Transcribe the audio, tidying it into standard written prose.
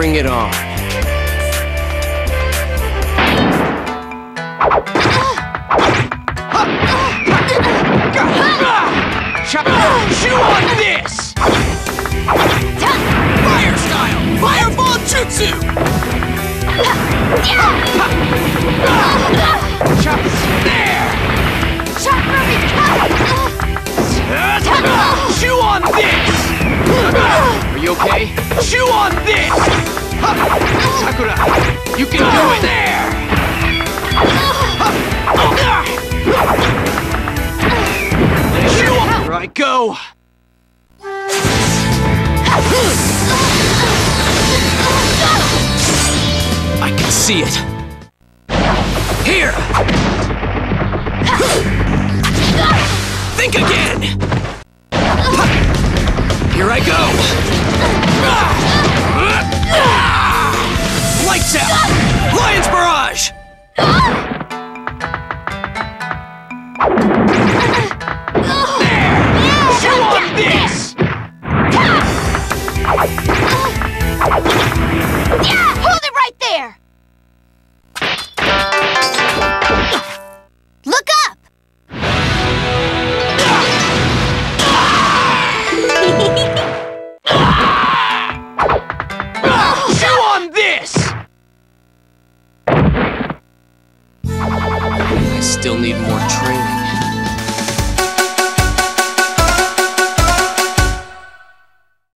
Bring it on. Chew on this! Fire style! Fireball jutsu! There! Chew on this! Are you okay? Chew on this! Sakura, you can do it! There! Chew on! Here I go! I can see it. Here! Think again! Here I go! Lights out! Lion's Barrage! Chew on this! Hold it right there! Look up! Chew on this! I still need more training.